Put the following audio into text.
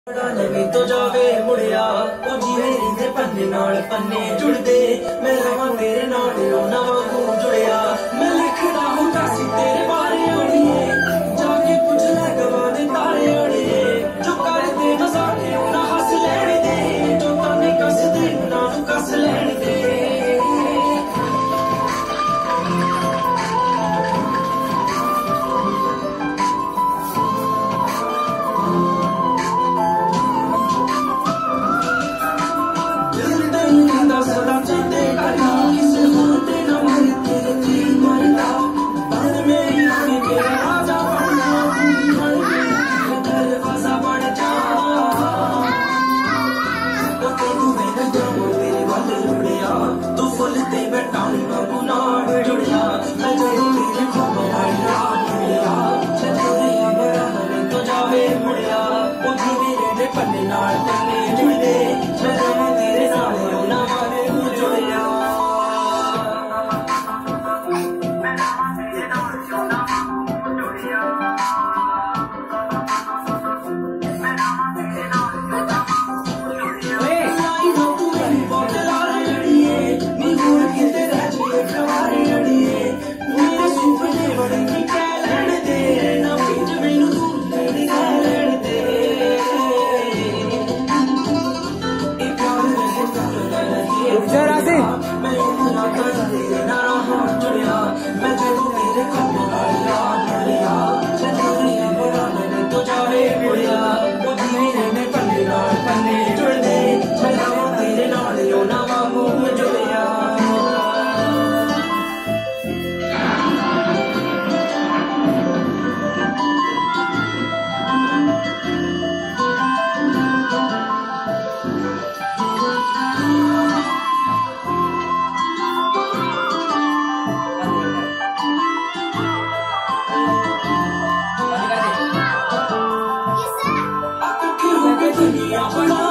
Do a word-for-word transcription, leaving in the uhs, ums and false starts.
नवी तो जावे मुड़िया ओ जीवेरी दे पन्ने नाल पन्ने जुड़दे मैं रवां तेरे नाल रोना वांगू जुड़िया मैं लिखदा हुंदा सी तेरे बारे अड़िए जाके पुछ ले गवां दे तारे अड़िए जो करदे मजाक ना हंस लैण दे जो ताने कस दे ना नू कस लैण दे सदा चलते करना किसे होते न मरते दिल मरता पर मेरी आने तेरा राजा बनना मर गई दरवाजा बन जा तो तेनू मैंने जाऊं मेरे वल जुड़िया तू फुल ते बैठा वांगू नाल जुड़िया मैं जदों तेरे ख्वाबां वाली रात जुड़िया चले बड़ा हमें तो जावे मुड़िया ओ जीवे दे पन्ने नाल पन्ने जुड़दे मैं रवां तेरे नाल रोना मैं उतना कर तेरे ना रहा जुड़िया मैं जदों तेरे ख्वाबां वाली रात जुड़िया चले बड़ा नवी तो जावे मुड़िया ओ जीवे दे पन्ने नाल पन्ने जुड़दे मैं रवां तेरे नाल रोना वांगू जुड़िया दुनिया बना